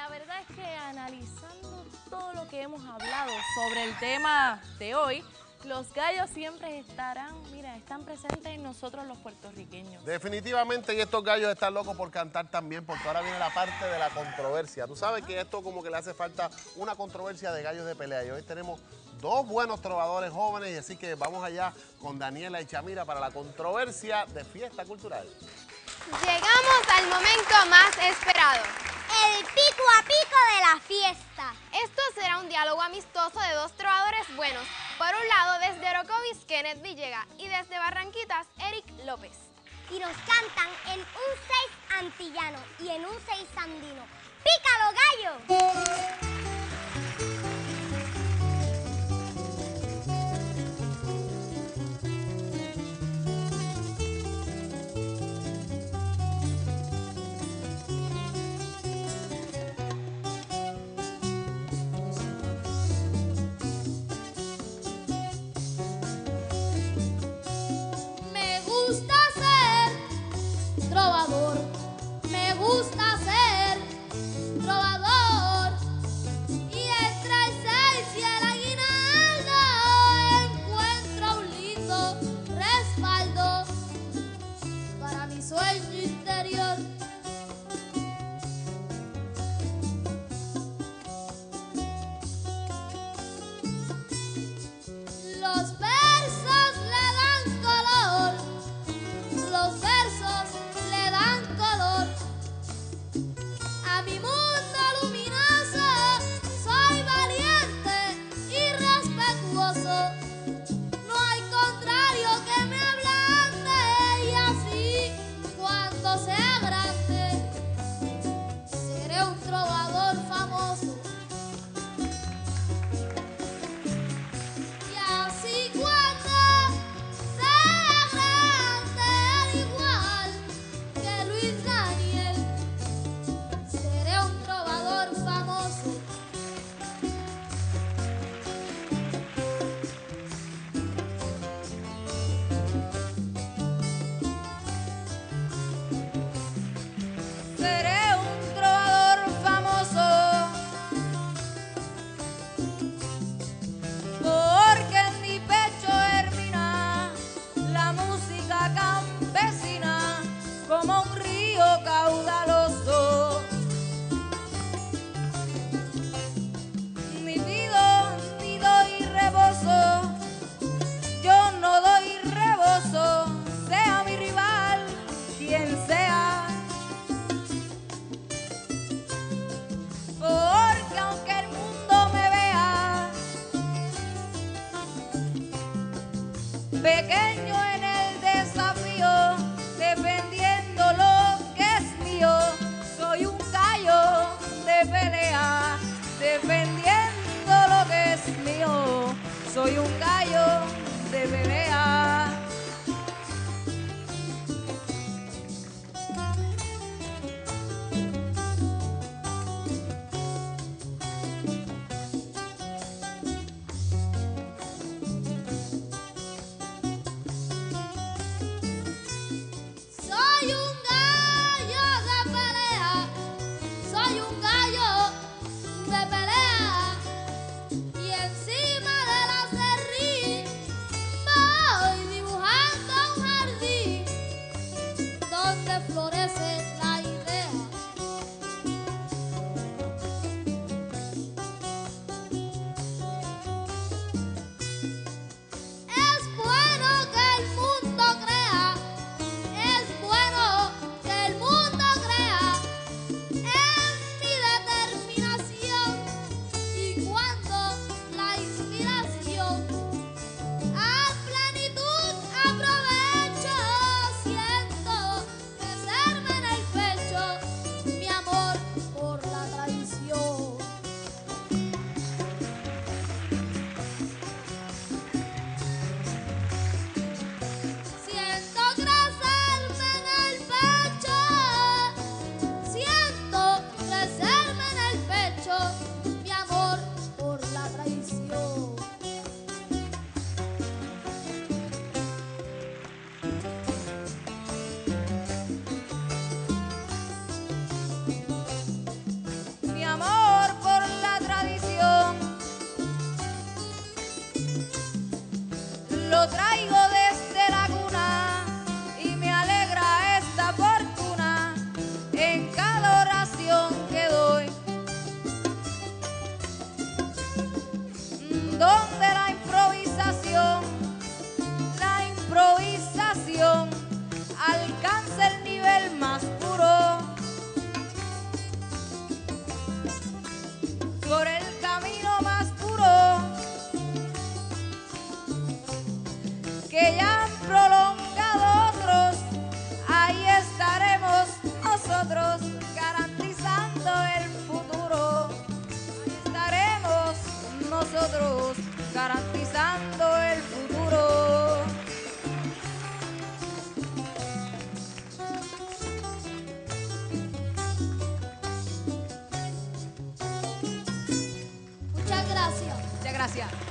la verdad es que analizando todo lo que hemos hablado sobre el tema de hoy, los gallos siempre estarán, mira, están presentes en nosotros los puertorriqueños. Definitivamente, y estos gallos están locos por cantar también, porque ahora viene la parte de la controversia. Tú sabes que esto como que le hace falta una controversia de gallos de pelea. Y hoy tenemos dos buenos trovadores jóvenes, y así que vamos allá con Daniela y Chamira para la controversia de Fiesta Cultural. Llegamos al momento más esperado. El pico a pico de la fiesta. Esto será un diálogo amistoso de dos trovadores buenos. Por un lado, desde Orocovis, Kenneth Villegas, y desde Barranquitas, Eric López. Y nos cantan en un 6 antillano y en un 6 andino. ¡Pícalo, gallo! Me gusta ser trovador, me gusta ser trovador, y entre el 6 y el aguinaldo encuentro un lindo respaldo para mi sueño interior. Los versos le dan color, los versos le dan color a mi mundo luminoso. Soy valiente y respetuoso, no hay contrario que me ablande, y así cuando sea grande seré un trovador famoso. Y así cuando sea grande, al igual que Luis Daniel, seré un trovador famoso. Seré un trovador famoso, porque en mi pecho hermina la música campesina como un río caudaloso. Ni pido ni doy rebozo, yo no doy rebozo, sea mi rival quien sea. Porque aunque el mundo me vea pequeño en el desafío, defendiendo lo que es mío, soy un gallo de pelea, defendiendo lo que es mío, soy un gallo de pelea. Soy un gallo de pelea, soy un gallo de pelea, y encima de la serrín Muchas gracias.